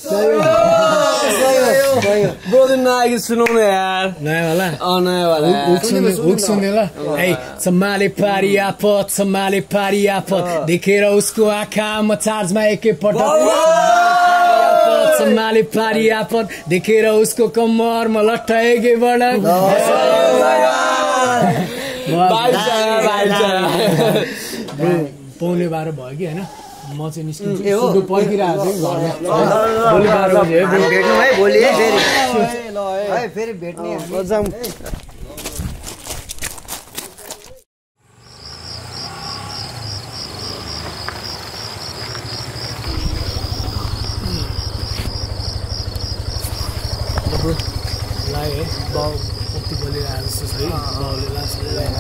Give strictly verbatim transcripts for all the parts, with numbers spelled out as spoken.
bro दिन नआएको सुनाउनु यार नयाँ वाला अँ नयाँ वाला हुक सुन्ने हुक सुन्ने ल ए सम्हाले पारी आपत सम्हाले पारी आपत देखेर उसको आँखा म चार्जमा एकैपटक सम्हाले पारी आपत देखेर उसको कम्मर म लट्टा एकैपटक पौने बाह्र भयो कि होइन म चाहिँ निस्किन्छु पर्खिरहेको छु घरमा भोलि बाह्र बजे भेट्नु है भोलि है फेरि है फेरि भेट्ने लाए है बाउ कति बोलिरहेको जस्तो छ है बाउले लास्ट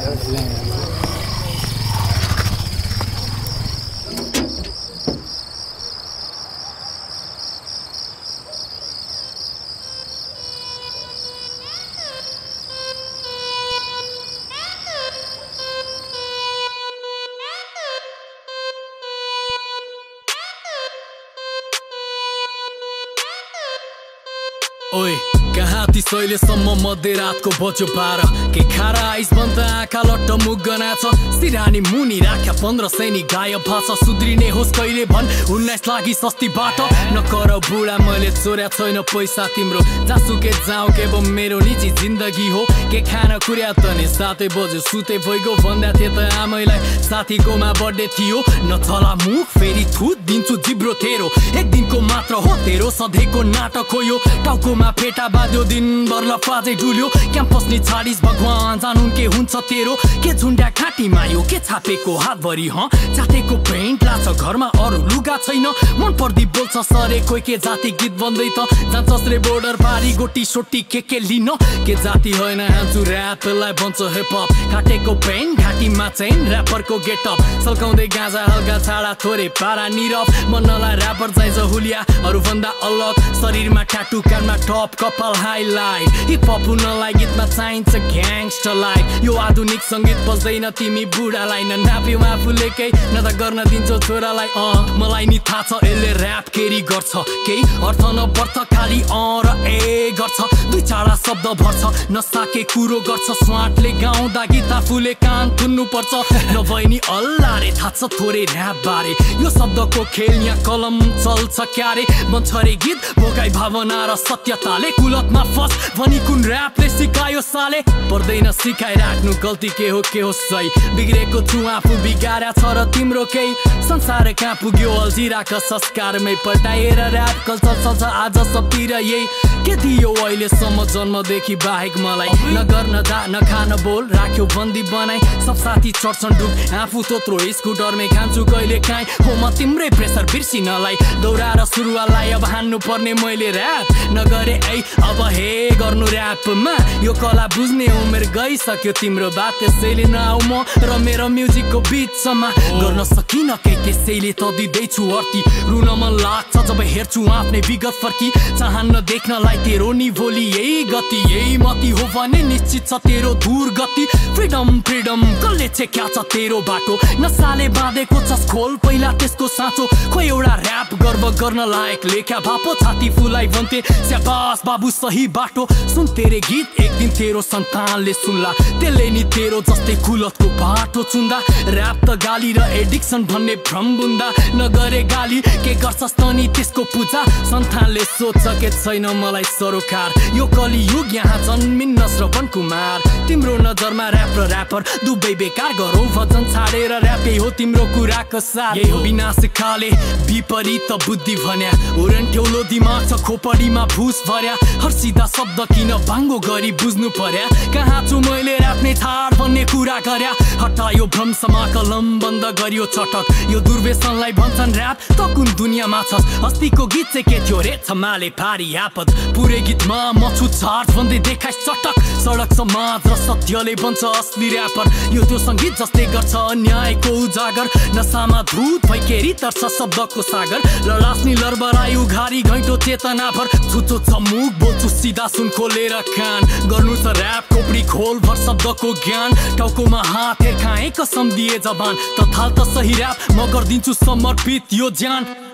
ओए कहाँ तिसैलेसम्म मध्यरातको बज्यो बाह्र के खारा आइस बन्द आँखा लट्ट मुख गना छ सिरानी मुनि राख्या पन्ध्र सैनी गायब भाषा सुध्रिने होस् कहिले भन् उन्नाइस लागि सस्ती बाटो नकर बुढा मैले चोर्या छैन पैसा तिम्रो जासुके जाऊ के बो मेरो निजी जिन्दगी हो के खान कुर्या तने सातै बजे सुते भइगयो भन्दा थिए त आमैलाई साथीकोमा बर्थडे थियो नचला मुख फेरि थुत दिन्छु जिब्रो तेरो एक दिनको मात्र हो तेरो सधैँको नाटक हो यो टाउकोमा फेटा बाज्यो दिनभर लफाजै डुल्यो क्याम्पस नि छाडिस भगवान जानुन के हुन्छ तेरो के झुन्ड्या घाँटीमा यो के छापेको हातभरि ह जातेको पेन्ट लाछ घरमा अरू लुगा छैन मन पर्दी बोल्छ सरे कोही के जाति गीत बन्दै त जान्छस् रे बोर्डर पारी गोटी सोटी के के लिन के जाति होइन हान्छु ऱ्यापलाई भन्छ हिपहप काटेको पेन्ट घाँटीमा चेन ऱ्यापरको गेटअप सल्काउँदै गाँजा हल्का छाडा थोरै पारा निरफ मनलाई ऱ्यापर चाहिन्छ हुलिया अरूभन्दा अलग शरीरमा ट्याटु कानमा टप कपाल हाइलाइट हिपहप हुनलाई गीतमा चाहिन्छ ग्याङ्स्टर लाइफ यो आधुनिक सङ्गीत बज्दैन तिमी बुढालाई न नाप्यौ आफूलेकै न त गर्न दिन्छौ छोरालाई अँ मलाई नि थाहा छ यसले ऱ्याप केरी गर्छ केही अर्थ नपर्छ खालि अँ र ए गर्छ दुई चाडा शब्द भर्छ नसाके कुरो गर्छ स्वाटले गाउँदा गीत आफूले कान थुन्नु पर्छ नभए नि अल्लारे थाहा छ थोरै ऱ्याप बारे यो शब्दको खेल यहाँ कलम चल्छ क्यारे बन्छ रे गीत भोकाइ भावना र सत्यताले कुलतमा फस भनी कुन ऱ्यापले सिकायो साले पर्दैन सिकाइराख्नु गल्ती के हो के हो सही बिग्रेको छु आफू बिगारा छ र तिम्रो केही संसार कहाँ पुग्यो अल्झिराका संस्कारमै पल्टाएर ऱ्याप कल्चर चल्छ आज सबतिर यही के दियो अहिलेसम्म जन्मदेखि बाहेक मलाई नगर्न दा नखान बोल राख्यो बन्दी बनाई सब साथी चढ्छन् डुब आफू तोत्रो स्कुटरमै खान्छु कहिले काहीँ हो म तिम्रै प्रेसर बिर्सिनलाई दौडाएर सुरुवाललाई अब हान्नु पर्ने मैले ऱ्याप नगरे ऐ अब हे गर्नु ऱ्यापमा यो कला बुझ्ने उमेर गइसक्यो तिम्रो बात त्यसैले नआउ म र मेरो म्युजिकको बिचमा गर्न सकिन केही त्यसैले त दिँदैछु अर्थी रुन मन लाग्छ जब हेर्छु आफ्नै विगत फर्की चाहन्न देख्नलाई तेरो नि भोलि यही गति यही मती हो भने निश्चित छ तेरो दूर गति फ्रिडम फ्रिडम कसले छेक्या छ तेरो बाटो नसाले बाँधेको छस् खोल पहिला त्यसको साँचो खोइ एउटा ऱ्याप गर्व गर्न लायक लेख्या भापो छाती फुलाई भन्थे स्याबास बाबु सही बाटो सुन तेरे गीत एक दिन तेरो सन्तानले सुन्ला त्यसले नि तेरो जस्तै कुलतको बाटो चुन्दा ऱ्याप त गाली र एडिक्सन भन्ने भ्रम बुन्दा नगरे गाली के गर्छस् त नि त्यसको पूजा सन्तानले सोध्छ के छैन मलाई सरोकार यो कलियुग यहाँ जन्मिन्न श्रवण कुमार तिम्रो नजरमा ऱ्याप र ऱ्यापर दुवै बेकार गरौ भजन छाडेर ऱ्यापै हो तिम्रो कुराको साथ यही हो विनाश खाले विपरीत बुद्धि भन्या उरन्ठ्यौलो दिमाग छ खोपडीमा भुस भर्या हर सिधा शब्द किन बाङ्गो गरी बुझ्नु पर्या कहाँ छु मैले ऱ्याप्ने थार भन्ने कुरा गर्या हटायो भ्रमसमा कलम बन्द गरियो चटक यो दुर्व्यसनलाई भन्छन् ऱ्याप त कुन दुनियाँमा छस् अस्तिको गीत चाहिँ के थियो रे छमाले पारी आपत पुरै गीतमा म छु चार्ज भन्दै देखाइस चटक सडक समाज र सत्यले बन्छ असली ऱ्यापर यो त्यो सङ्गीत जस्तै गर्छ अन्यायको उजागर नसामा धुत भइकेरी तर्छ शब्दको सागर लडास्नी लरबरायु घारी घैँटो चेतना भर छुचो छ मुख बोल्छु सिधा सुन खोलेर कान गर्नु छ ऱ्याप खोपडी खोल भर शब्दको ज्ञान टाउकोमा हात हिर्काए कसम दिए जबान त थाल त सही ऱ्याप म गरिदिन्छु समर्पित यो ज्यान